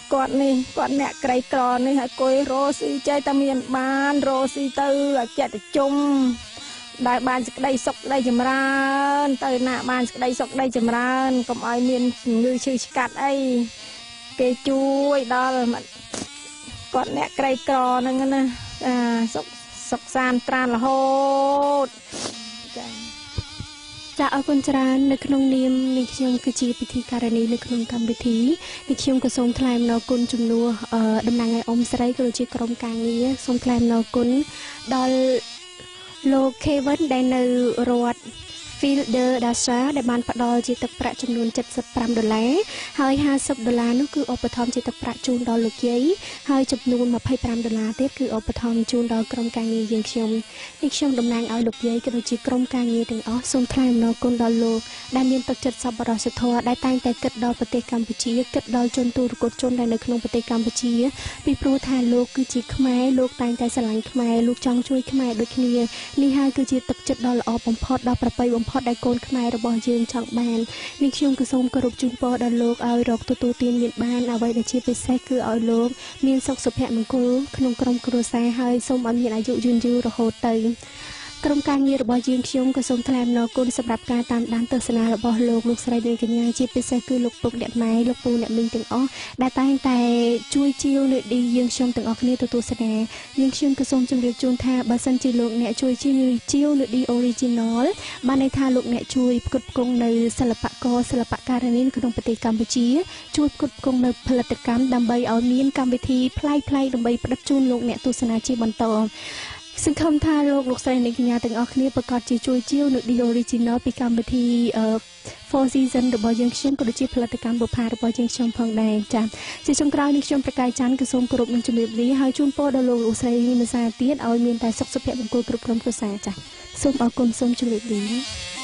គាត់នេះគាត់អ្នកក្រីក្រនេះហើយគួយរស់ស៊ីចេះតែមានបានរស់ស៊ីទៅចិត្តជុំដែលបានសេចក្តីសុខក្តីចម្រើនទៅណាបានសេចក្តីសុខក្តីចម្រើនកុំឲ្យមានជំងឺឈឺឆ្កាត់អីគេជួយដល់គាត់អ្នកក្រីក្រហ្នឹងណាសុខសាន្តត្រានរហូតចាអរគុណច្រើននៅក្នុងនាមនេះខ្ញុំគឺជាពិធីការនីនៅក្នុងកម្មវិធីនេះខ្ញុំក៏សូមថ្លែងអំណរគុណជំនួសតំណាងឲ្យអ៊ំស្រីក៏ដូចជាក្រុមការងារសូមថ្លែងអំណរគុណដល់លោក Kevin ដែលនៅរដ្ឋ Fielder Dasha ដែលបានផ្ដល់ជាទឹកប្រាក់ចំនួន$75ហើយ$50នោះគឺឧបត្ថម្ភជាទឹកប្រាក់ជូនដល់លោកយាយហើយចំនួន$25ទៀតគឺឧបត្ថម្ភជូនដល់ក្រុមការងារយើងខ្ញុំនេះខ្ញុំតំណាងឲ្យលោកយាយក៏ដូចជាក្រុមការងារទាំងអស់សូមថ្លែងអំណរគុណដល់លោកដែលមានទឹកចិត្តសប្បុរសធម៌ដែលតែងតែគិតដល់ប្រទេសកម្ពុជាគិតដល់ជនទូរគតជនដែលនៅក្នុងប្រទេសកម្ពុជាពីព្រោះថាលោកគឺជាខ្មែរលោកតែងតែស្រឡាញ់ខ្មែរលោកចង់ជួយខ្មែរដូចគ្នានេះហើយគឺជាទឹកចិត្តដ៏ល្អបំផុតដ៏ប្រពៃបំផុតដែលកូនខ្មែររបស់យើងចង់បាននេះខ្ញុំក៏សូមគោរពជូនពរដល់លោកឲ្យរកទទួលទានមានបានអ្វីដែលជាពិសេសគឺឲ្យលោកមានសុខសុភមង្គលក្នុងក្រុមគ្រួសារហើយសូមឲ្យមានអាយុយឺនយូររហូតទៅក្រុមការងាររបស់យើងខ្ញុំក៏សូមថ្លែងអំណរគុណសម្រាប់ការតាមដានទស្សនារបស់លោកស្រីនិងកញ្ញាជាពិសេសគឺលោកពុកអ្នកម៉ែលោកពូអ្នកមីងទាំងអស់ដែលតែងតែជួយជាវនៅឌីយើងខ្ញុំទាំងអស់គ្នាទៅទស្សនាយើងខ្ញុំក៏សូមជម្រាបជូនថាបើសិនជាលោកអ្នកជួយជាវនៅឌី Original បានន័យថាលោកអ្នកជួយផ្គត់ផ្គង់នៅសិល្បករសិល្បករនីក្នុងប្រទេសកម្ពុជាជួយផ្គត់ផ្គង់នៅផលិតកម្មដើម្បីឲ្យមានកម្មវិធីប្លែកៗដើម្បីផ្ដិតជូនលោកអ្នកទស្សនាជាបន្តសង្ឃឹមថាលោកស្រីនិងកញ្ញាទាំងអស់គ្នាប្រកាសជាជួយជាវនៅ The Original ពីកម្មវិធីFour Season របស់យើងខ្ញុំក៏ដូចជាផលិតកម្មបុប្ផារបស់យើងខ្ញុំផងដែរចា៎ជាចុងក្រោយនេះខ្ញុំប្រកាសច័ន្ទក៏សូមគោរពនឹងជំរាបលាហើយជូនពរដល់លោកស្រីនេះមួយសារទៀតឲ្យមានតែសុខសុភមង្គលគ្រប់ក្រុមគ្រួសារចា៎សូមអរគុណសូមជម្រាបលា